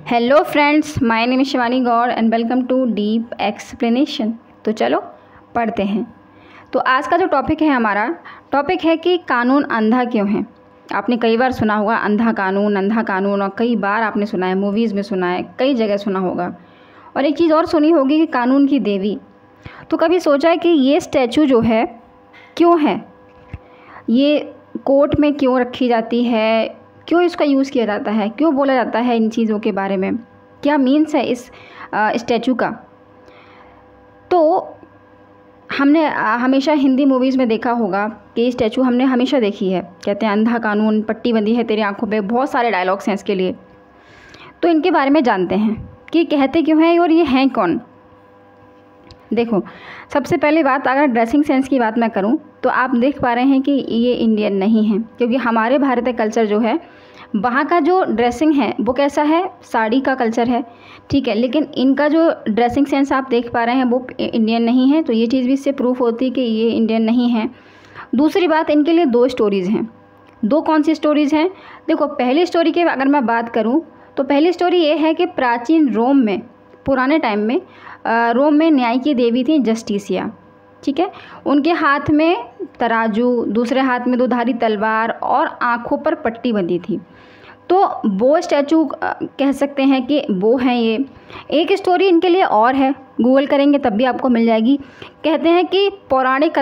Hello friends, my name is Shivani Gaur and welcome to Deep Explanation. तो चलो पढ़ते हैं। तो आज का जो टॉपिक है, हमारा टॉपिक है कि कानून अंधा क्यों है। आपने कई बार सुना होगा अंधा कानून, और कई बार आपने सुना है, मूवीज़ में सुना है, कई जगह सुना होगा। और एक चीज़ और सुनी होगी कि कानून की देवी। तो कभी सोचा है कि ये स्टैचू जो है क्यों है, ये कोर्ट में क्यों रखी जाती है, क्यों इसका यूज़ किया जाता है, क्यों बोला जाता है इन चीज़ों के बारे में, क्या मीन्स है इस स्टैचू का। तो हमने हमेशा हिंदी मूवीज़ में देखा होगा कि स्टैचू हमने हमेशा देखी है। कहते हैं अंधा कानून, पट्टी बंधी है तेरी आंखों पे, बहुत सारे डायलॉग्स हैं इसके लिए। तो इनके बारे में जानते हैं कि कहते क्यों हैं और ये हैं कौन। देखो, सबसे पहली बात, अगर ड्रेसिंग सेंस की बात मैं करूं तो आप देख पा रहे हैं कि ये इंडियन नहीं है, क्योंकि हमारे भारतीय कल्चर जो है, वहाँ का जो ड्रेसिंग है वो कैसा है, साड़ी का कल्चर है, ठीक है। लेकिन इनका जो ड्रेसिंग सेंस आप देख पा रहे हैं वो इंडियन नहीं है। तो ये चीज़ भी इससे प्रूफ होती है कि ये इंडियन नहीं है। दूसरी बात, इनके लिए दो स्टोरीज़ हैं। दो कौन सी स्टोरीज़ हैं? देखो, पहली स्टोरी की अगर मैं बात करूँ तो पहली स्टोरी ये है कि प्राचीन रोम में, पुराने टाइम में रोम में न्याय की देवी थी जस्टिसिया, ठीक है। उनके हाथ में तराजू, दूसरे हाथ में दोधारी तलवार और आँखों पर पट्टी बंधी थी। तो वो स्टैचू कह सकते हैं कि वो हैं ये। एक स्टोरी इनके लिए और है, गूगल करेंगे तब भी आपको मिल जाएगी। कहते हैं कि पौराणिक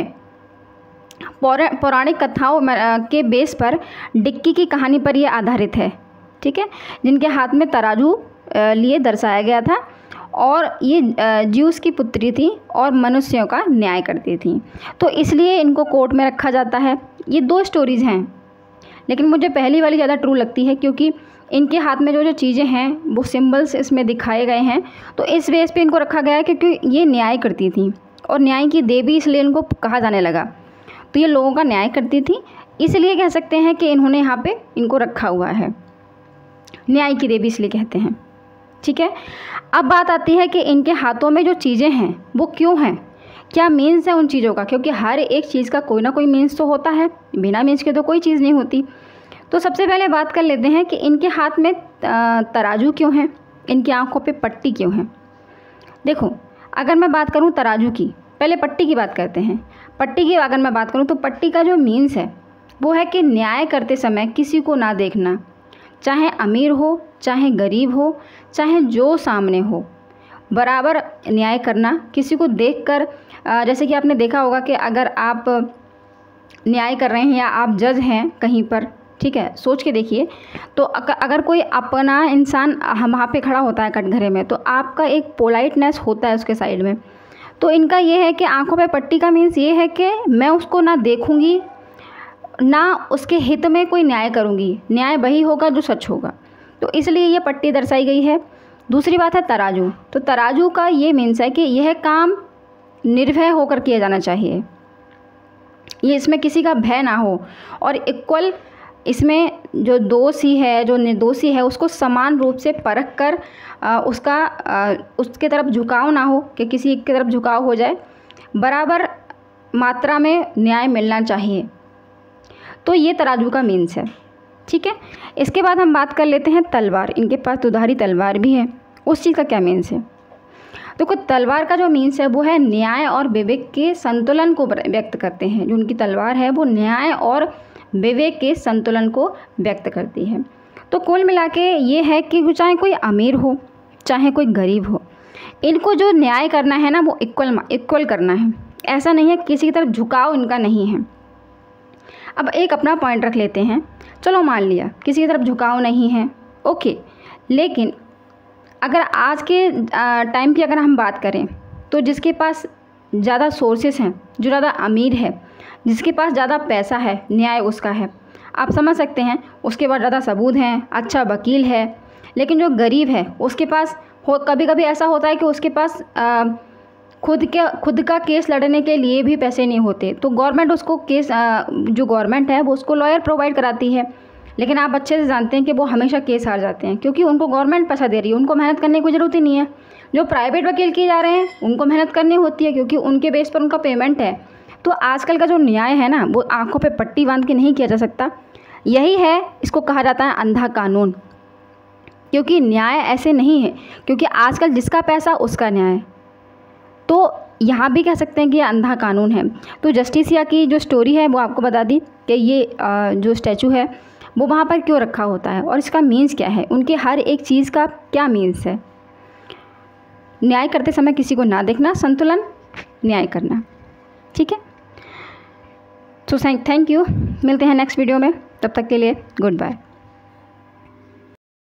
कथाओं के बेस पर डिक्की की कहानी पर ये आधारित है, ठीक है, जिनके हाथ में तराजू लिए दर्शाया गया था। और ये ज्यूस की पुत्री थी और मनुष्यों का न्याय करती थी, तो इसलिए इनको कोर्ट में रखा जाता है। ये दो स्टोरीज़ हैं, लेकिन मुझे पहली वाली ज़्यादा ट्रू लगती है, क्योंकि इनके हाथ में जो चीज़ें हैं वो सिंबल्स इसमें दिखाए गए हैं। तो इस बेस पे इनको रखा गया है, क्योंकि ये न्याय करती थी और न्याय की देवी इसलिए इनको कहा जाने लगा। तो ये लोगों का न्याय करती थी, इसलिए कह सकते हैं कि इन्होंने यहाँ पे इनको रखा हुआ है, न्याय की देवी इसलिए कहते हैं, ठीक है। अब बात आती है कि इनके हाथों में जो चीज़ें हैं वो क्यों हैं, क्या मीन्स है उन चीज़ों का, क्योंकि हर एक चीज़ का कोई ना कोई मीन्स तो होता है, बिना मीन्स के तो कोई चीज़ नहीं होती। तो सबसे पहले बात कर लेते हैं कि इनके हाथ में तराजू क्यों है, इनकी आंखों पे पट्टी क्यों है। देखो, अगर मैं बात करूं तराजू की, पहले पट्टी की बात करते हैं। पट्टी की अगर मैं बात करूं तो पट्टी का जो मीन्स है वो है कि न्याय करते समय किसी को ना देखना, चाहे अमीर हो, चाहे गरीब हो, चाहे जो सामने हो, बराबर न्याय करना। किसी को देखकर, जैसे कि आपने देखा होगा कि अगर आप न्याय कर रहे हैं या आप जज हैं कहीं पर, ठीक है, सोच के देखिए, तो अगर कोई अपना इंसान हम वहाँ पे खड़ा होता है कटघरे में, तो आपका एक पोलाइटनेस होता है उसके साइड में। तो इनका ये है कि आंखों पे पट्टी का मीन्स ये है कि मैं उसको ना देखूँगी, ना उसके हित में कोई न्याय करूँगी, न्याय वही होगा जो सच होगा। तो इसलिए ये पट्टी दर्शाई गई है। दूसरी बात है तराजू। तो तराजू का ये मीन्स है कि यह काम निर्भय होकर किया जाना चाहिए, ये इसमें किसी का भय ना हो, और इक्वल इसमें जो दोषी है, जो निर्दोषी है, उसको समान रूप से परख कर उसके तरफ झुकाव ना हो, कि किसी की तरफ झुकाव हो जाए, बराबर मात्रा में न्याय मिलना चाहिए। तो ये तराजू का मीन्स है, ठीक है। इसके बाद हम बात कर लेते हैं तलवार। इनके पास दुधारी तलवार भी है, उस चीज़ का क्या मीन्स है। तो कुछ तलवार का जो मीन्स है वो है न्याय और विवेक के संतुलन को व्यक्त करते हैं। जो उनकी तलवार है वो न्याय और विवेक के संतुलन को व्यक्त करती है। तो कुल मिला के ये है कि चाहे कोई अमीर हो, चाहे कोई गरीब हो, इनको जो न्याय करना है ना वो इक्वल करना है। ऐसा नहीं है किसी की तरफ झुकाव इनका नहीं है। अब एक अपना पॉइंट रख लेते हैं, चलो मान लिया किसी की तरफ झुकाव नहीं है, ओके। लेकिन अगर आज के टाइम की अगर हम बात करें तो जिसके पास ज़्यादा सोर्सेस हैं, जो ज़्यादा अमीर है, जिसके पास ज़्यादा पैसा है, न्याय उसका है, आप समझ सकते हैं, उसके पास ज़्यादा सबूत हैं, अच्छा वकील है। लेकिन जो गरीब है उसके पास कभी कभी ऐसा होता है कि उसके पास खुद का केस लड़ने के लिए भी पैसे नहीं होते, तो गवर्नमेंट उसको जो गवर्नमेंट है वो उसको लॉयर प्रोवाइड कराती है। लेकिन आप अच्छे से जानते हैं कि वो हमेशा केस हार जाते हैं, क्योंकि उनको गवर्नमेंट पैसा दे रही है, उनको मेहनत करने की कोई ज़रूरत ही नहीं है। जो प्राइवेट वकील किए जा रहे हैं उनको मेहनत करनी होती है, क्योंकि उनके बेस पर उनका पेमेंट है। तो आजकल का जो न्याय है ना वो आंखों पे पट्टी बांध के नहीं किया जा सकता। यही है, इसको कहा जाता है अंधा कानून। क्योंकि न्याय ऐसे नहीं है, क्योंकि आजकल जिसका पैसा उसका न्याय। तो यहाँ भी कह सकते हैं कि ये अंधा कानून है। तो जस्टिसिया की जो स्टोरी है वो आपको बता दी कि ये जो स्टैचू है वो वहाँ पर क्यों रखा होता है और इसका मीन्स क्या है, उनके हर एक चीज़ का क्या मीन्स है। न्याय करते समय किसी को ना देखना, संतुलन न्याय करना। ठीक है, तो थैंक यू। मिलते हैं नेक्स्ट वीडियो में, तब तक के लिए गुड बाय।